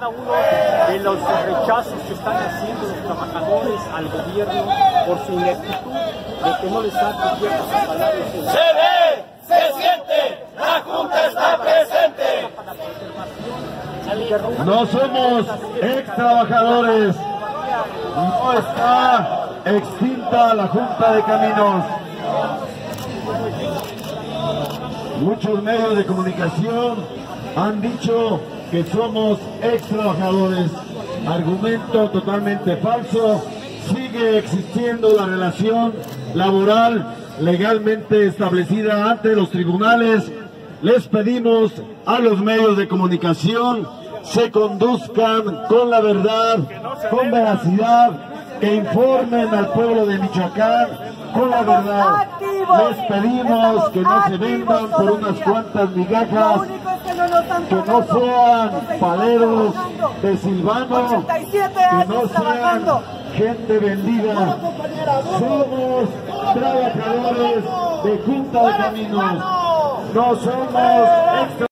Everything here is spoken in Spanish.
cada uno de los rechazos que están haciendo los trabajadores al gobierno por su ineptitud de que no les da cubiertos sus salarios. Se ve, se siente, la Junta está presente. No somos ex trabajadores, no está extinta la Junta de Caminos. Muchos medios de comunicación han dicho que somos ex trabajadores. Argumento totalmente falso. Sigue existiendo la relación laboral legalmente establecida ante los tribunales. Les pedimos a los medios de comunicación se conduzcan con la verdad, con veracidad, que informen al pueblo de Michoacán con la verdad. Les pedimos que no se vendan por unas cuantas migajas, que no sean paleros de Silvano, que no sean gente vendida. Somos trabajadores de Junta de Caminos, no somos extra.